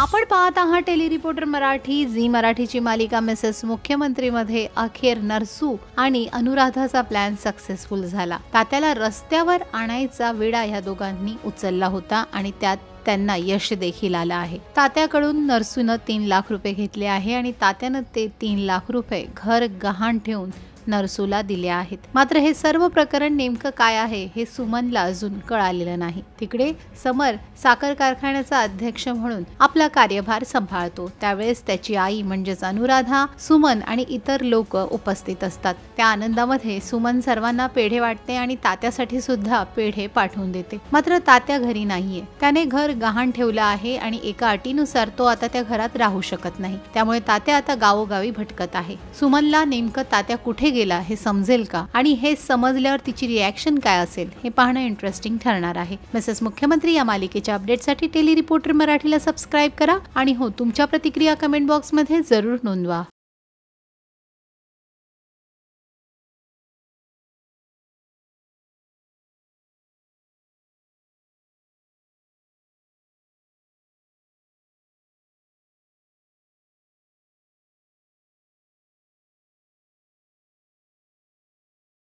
आपण पाहत आहात टेली रिपोर्टर मराठी. झी मराठीची मालिका मिसेस मुख्यमंत्री मध्ये अखेर नरसू आणि अनुराधाचा प्लॅन सक्सेसफुल झाला. तात्याला रस्त्यावर आणायचा विडा या दोघांनी उचलला होता आणि त्यात त्यांना यश देखील आलं आहे. तात्याकडून नरसूनं 3 लाख रुपये घेतले आहे आणि तात्यानं ते 3 लाख रुपये घर गहाण ठेवून नरसूला दिले आहेत. मात्र हे सर्व प्रकरण नेमकं काय आहे हे सुमनला अजून कळालेलं नाही. तिकडे समर साखर कारखान्याचा अध्यक्ष म्हणून आपला कार्यभार सांभाळतो. त्यावेळेस त्याची आई म्हणजेच अनुराधा, सुमन आणि इतर लोक उपस्थित असतात. त्या आनंदामध्ये सुमन सर्वांना पेढे वाटते आणि तात्यासाठी सुद्धा पेढे पाठवून देते. मात्र तात्या घरी नाहीये. त्याने घर गहाण ठेवलं आहे आणि एका अटीनुसार तो आता त्या घरात राहू शकत नाही. त्यामुळे तात्या आता गावोगावी भटकत आहे. सुमनला नेमकं तात्या कुठे गेला हे समजेल का आणि हे समजल्यावर तिची रिॲक्शन काय असेल हे पाहणं इंटरेस्टिंग ठरणार आहे. मिसेस मुख्यमंत्री या मालिकेच्या अपडेटसाठी टेली रिपोर्टर मराठीला सबस्क्राईब करा आणि हो, तुमच्या प्रतिक्रिया कमेंट बॉक्समध्ये जरूर नोंदवा.